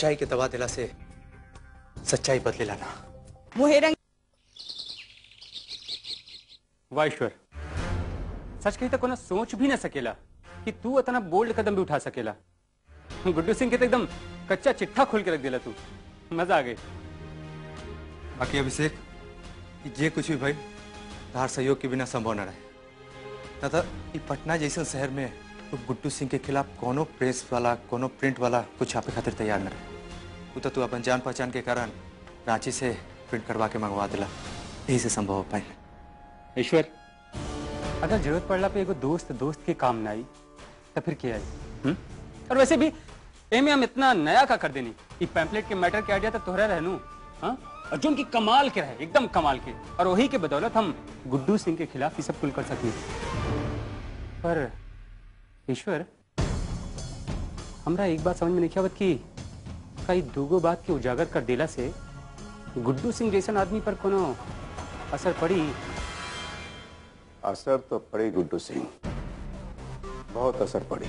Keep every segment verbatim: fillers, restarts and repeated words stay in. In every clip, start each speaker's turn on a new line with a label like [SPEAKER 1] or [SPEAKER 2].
[SPEAKER 1] सच्चाई के दबा दिला से सच्चाई बदले लाना।
[SPEAKER 2] मुहे रंग
[SPEAKER 3] वाईश्वर, सच कही तो कोनो सोच भी न सकेला कि तू इतना बोल्ड कदम भी उठा सकेला। गुड्डू सिंह के तो एकदम कच्चा चिट्ठा खोल के रख दिला तू। मजा आ गई।
[SPEAKER 1] बाकी अभिषेक, ये कुछ भी भाई तार सहयोग के बिना संभव न रहे। न तो पटना जैसे शहर में तो गुड्डू सिंह के खिलाफ कोनो प्रेस वाला कोनो प्रिंट वाला कुछ छापे खातिर तैयार न रहे। वो तो तू अपन जान पहचान के कारण रांची से प्रिंट करवा के मंगवा दिला, यही से संभव हो पाई।
[SPEAKER 3] ईश्वर, अगर जरूरत पड़ला पे एगो दोस्त दोस्त के काम न आई तो फिर क्या आई? हुँ? और वैसे भी एमे हम इतना नया का कर देनी। ये पैम्पलेट के मैटर के आइडिया तो तोहरा रहनू, हाँ? अर्जुन की कमाल के रहे, एकदम कमाल के, और वही के बदौलत हम गुड्डू सिंह के खिलाफ ये सब कुल कर सकें। पर ईश्वर, हमरा एक बात समझ में नहीं आवत कि कई दूगो बात के उजागर कर देला से गुड्डू सिंह जैसन आदमी पर कोनो असर पड़ी?
[SPEAKER 4] असर तो पड़ी गुड्डू सिंह, बहुत असर पड़ी।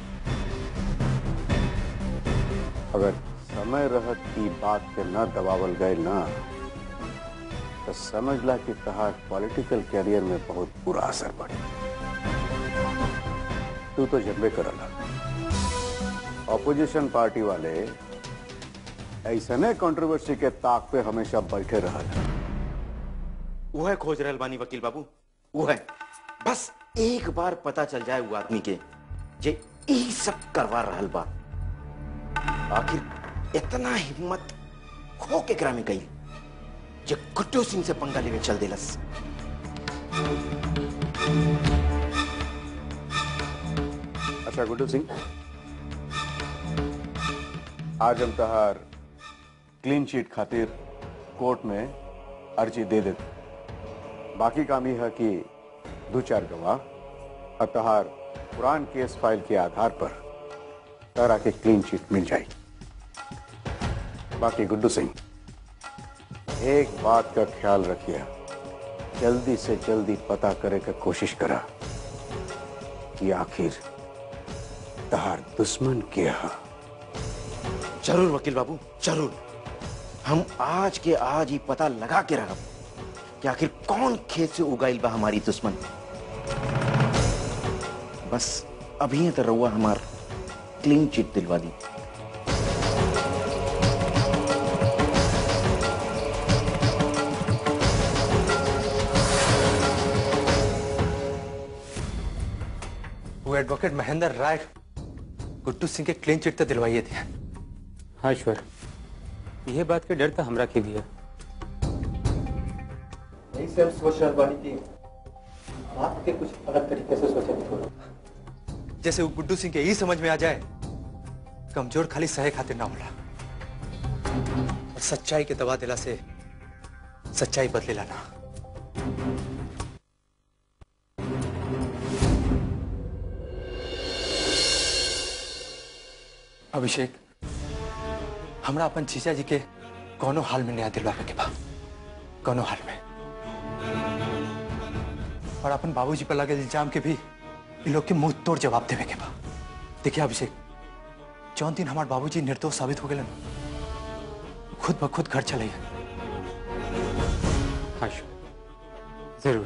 [SPEAKER 4] अगर समय रहत की बात के न दबावल गए ना तो समझला कि तहार पॉलिटिकल कैरियर में बहुत बुरा असर पड़ी। तू तो जन्मे करला, ऑपोजिशन पार्टी वाले ऐसने कंट्रोवर्सी के ताक पे हमेशा बैठे रहल।
[SPEAKER 5] वो है खोज रहल बानी वकील बाबू, वो है बस एक बार पता चल जाए वो आदमी के जे ई सब करवा रहल बा। आखिर इतना हिम्मत खो के ग्रामी गई जे गुड्डू सिंह से पंगा लेके चल देलस।
[SPEAKER 4] अच्छा गुड्डू सिंह, आज हम तहार क्लीन चिट खातिर कोर्ट में अर्जी दे देते। बाकी काम यह है कि दो चार गवाह और तहार पुरान केस फाइल के आधार पर तारा के क्लीन चिट मिल जाएगी। बाकी गुड्डू सिंह, एक बात का ख्याल रखिए, जल्दी से जल्दी पता करे का कोशिश करा कि आखिर तहार दुश्मन क्या है।
[SPEAKER 5] जरूर वकील बाबू, जरूर। हम आज के आज ही पता लगा के रखब कि आखिर कौन खेत से उगाइल बा हमारी दुश्मन। बस अभी तो रहुआ हमार क्लीन चिट दिलवा दी।
[SPEAKER 1] वो एडवोकेट महेंद्र राय गुड्डू सिंह के क्लीन चिट तो दिलवाइए थे।
[SPEAKER 3] हाँ ईश्वर, यह बात के डर तो हमरा के भी है।
[SPEAKER 1] नहीं से हम सोच रहे बानी कि बात के कुछ अलग तरीके से सोचे थोड़ा, जैसे वो गुड्डू सिंह के यही समझ में आ जाए कमजोर खाली सहे खातिर ना होला, और सच्चाई के दबा दिला से सच्चाई बदले लाना। अभिषेक, हमरा अपन जीजा जी के कोनो हाल में न्याय दिलवावे के बा, कोनो हाल में। और अपन बाबूजी पर लगे इल्जाम के भी इन लोग के मुंह तोड़ जवाब देवे के बा। देखिए अभिषेक, जौन दिन हमारे बाबूजी निर्दोष साबित हो गए खुद ब खुद घर चले।
[SPEAKER 3] हाँ जरूर,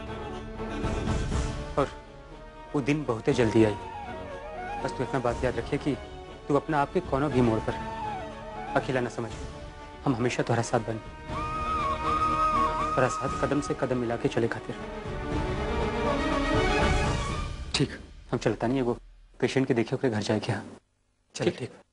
[SPEAKER 3] और वो दिन बहुत जल्दी आई। बस तू इतना बात याद रखिए कि तू अपना आप के कोनो भी मोड़ पर अकेला न समझ। हम हमेशा तुम्हारा साथ बने, तुम्हारा साथ कदम से कदम मिला के चले खातिर। ठीक, हम चलता नहीं है वो पेशेंट के देखे ओकरे घर जाए क्या?
[SPEAKER 1] चलिए ठीक।